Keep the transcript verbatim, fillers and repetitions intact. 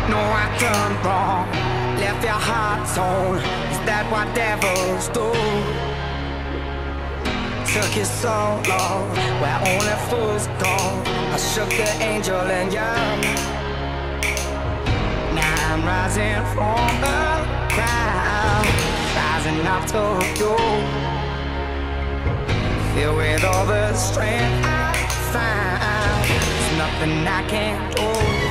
No, I done wrong, left your heart torn. Is that what devils do? Took you so long, where only fools go. I shook the angel in you. Now I'm rising from the crowd, rising up to you. Filled with all the strength I found, there's nothing I can't do.